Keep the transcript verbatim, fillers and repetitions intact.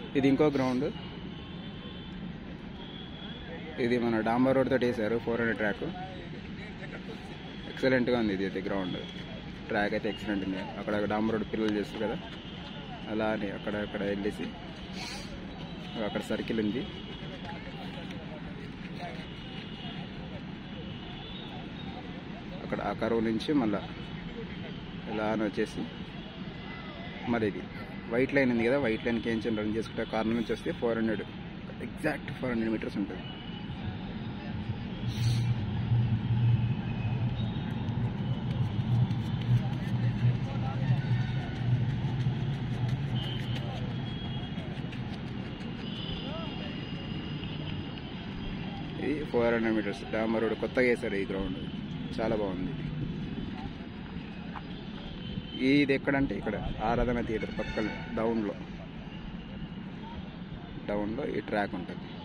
ఇది ఇంకో గ్రౌండ్. ఇది మన డాంబర్ రోడ్ తోటి వేసారు ఫోర్ హండ్రెడ్ ట్రాక్. ఎక్సలెంట్గా ఉంది ఇది అయితే గ్రౌండ్. ట్రాక్ అయితే ఎక్సలెంట్ ఉంది. అక్కడ డాంబర్ రోడ్ పిల్లలు చేస్తారు కదా, అలా అని అక్కడ అక్కడ వెళ్ళేసి అక్కడ సర్కిల్ ఉంది. అక్కడ ఆ కరువు నుంచి మళ్ళీ ఇలా అని వచ్చేసి మరి ఇది వైట్ లైన్ ఉంది కదా, వైట్ లైన్కి ఏం రన్ చేసుకుంటే కార్నర్ నుంచి వస్తే four hundred exact four hundred metres ఉంటుంది. ఇది ఫోర్ హండ్రెడ్ మీటర్స్ డాంబర్ రోడ్ కొత్తగా వేసారు ఈ గ్రౌండ్, చాలా బాగుంది. ఇది ఎక్కడంటే ఇక్కడ ఆరాధన థియేటర్ పక్కన డౌన్లో డౌన్లో ఈ ట్రాక్ ఉంటుంది.